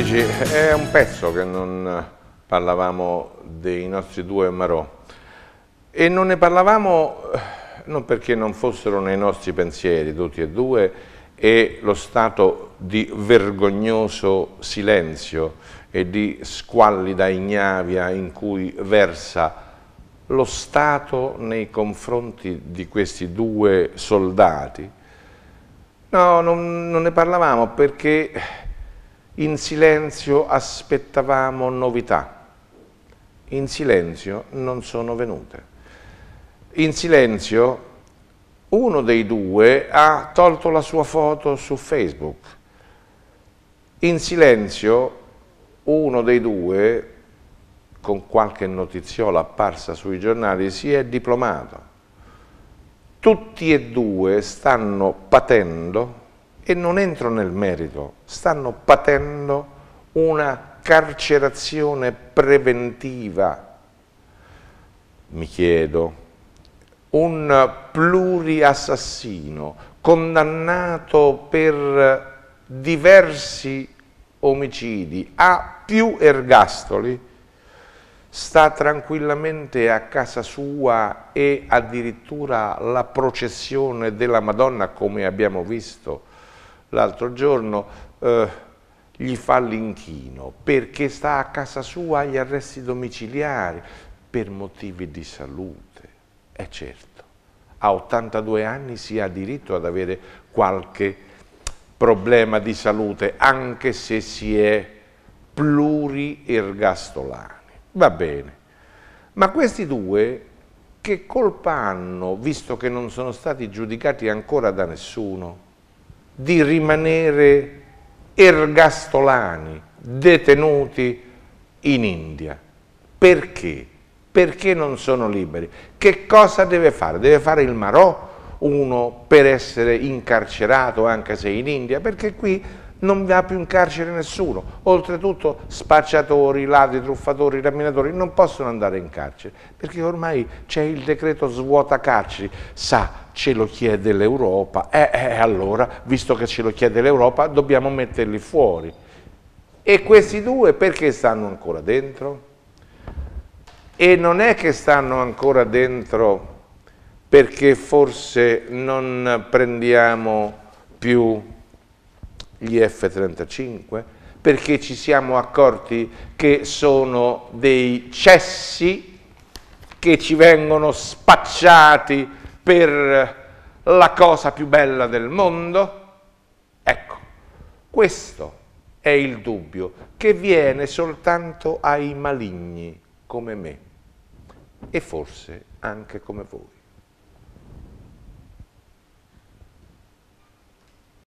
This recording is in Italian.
amici, è un pezzo che non parlavamo dei nostri due Marò e non ne parlavamo non perché non fossero nei nostri pensieri tutti e due e lo stato di vergognoso silenzio e di squallida ignavia in cui versa lo Stato nei confronti di questi due soldati. No, non ne parlavamo perché in silenzio aspettavamo novità. In silenzio non sono venute. In silenzio uno dei due ha tolto la sua foto su Facebook. In silenzio uno dei due, con qualche notiziola apparsa sui giornali, si è diplomato. Tutti e due stanno patendo, e non entro nel merito, stanno patendo una carcerazione preventiva. Mi chiedo, un pluriassassino condannato per diversi omicidi a più ergastoli sta tranquillamente a casa sua e addirittura la processione della Madonna, come abbiamo visto l'altro giorno, gli fa l'inchino perché sta a casa sua agli arresti domiciliari per motivi di salute. E certo, a 82 anni si ha diritto ad avere qualche problema di salute, anche se si è pluriergastolani. Va bene, ma questi due che colpa hanno, visto che non sono stati giudicati ancora da nessuno, di rimanere ergastolani, detenuti in India? Perché? Perché non sono liberi? Che cosa deve fare? Deve fare il Marò uno per essere incarcerato anche se in India? Perché qui non va più in carcere nessuno. Oltretutto spacciatori, ladri, truffatori, rapinatori non possono andare in carcere perché ormai c'è il decreto svuota carceri. Sa, ce lo chiede l'Europa, allora, visto che ce lo chiede l'Europa, dobbiamo metterli fuori. E questi due perché stanno ancora dentro? E non è che stanno ancora dentro perché forse non prendiamo più gli F-35, perché ci siamo accorti che sono dei cessi che ci vengono spacciati per la cosa più bella del mondo? Ecco, questo è il dubbio che viene soltanto ai maligni come me e forse anche come voi.